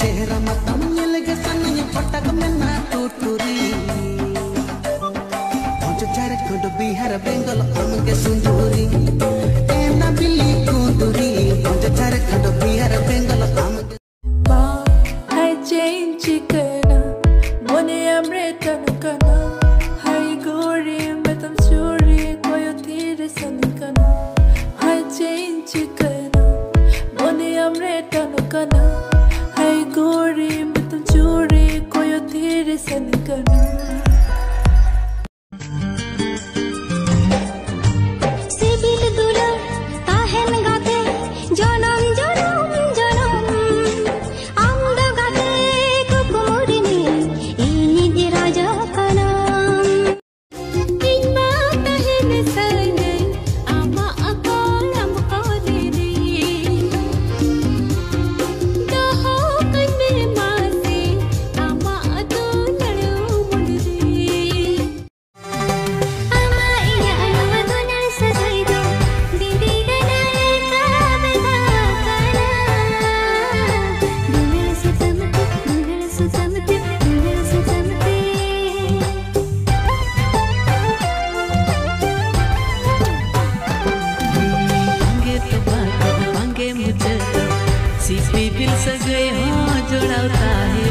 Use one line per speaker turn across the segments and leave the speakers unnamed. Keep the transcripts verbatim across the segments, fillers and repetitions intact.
चेहरा मतम लगे सनी पटक में ना टूटूरी पहुंच झारखंड बिहार बेंगल हमके सुंदूरी एना बिल्ली कुंदूरी पहुंच झारखंड बिहार बेंगल हमके
बा है चेन चिकना मोने अमृत नुकना है गोरी में तुम चोरी कोई तेरे सनकना है चेन चिकना मोने अमृत नुकना है गोरी में तुम चोरी कोई तेरे सनकना
सीपी दिल सगे हो जोड़ाता है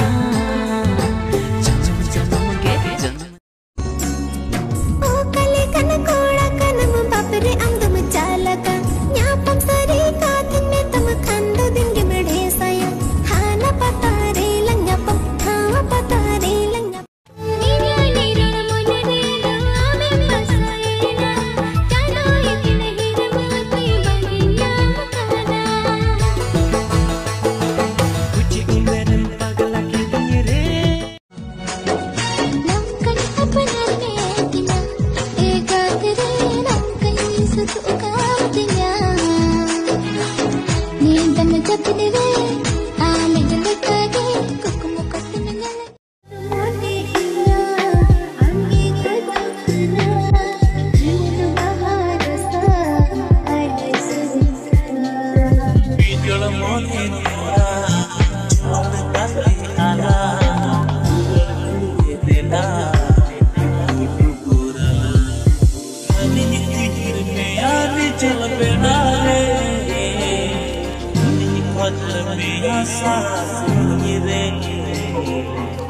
जन्म जन्म के जन्म
ओ कले कन कोड़ा कनम बापरे अंगम चालका न्यापम सरी का दिन में तम खंडो दिन के मढ़े साया हाना पता रे लंगपम हाँ पता रे लंगपम नीरा नीरा मोने नीरा में बसाएना जानो ये नहीं रमाती बनिया मकाना
Asa,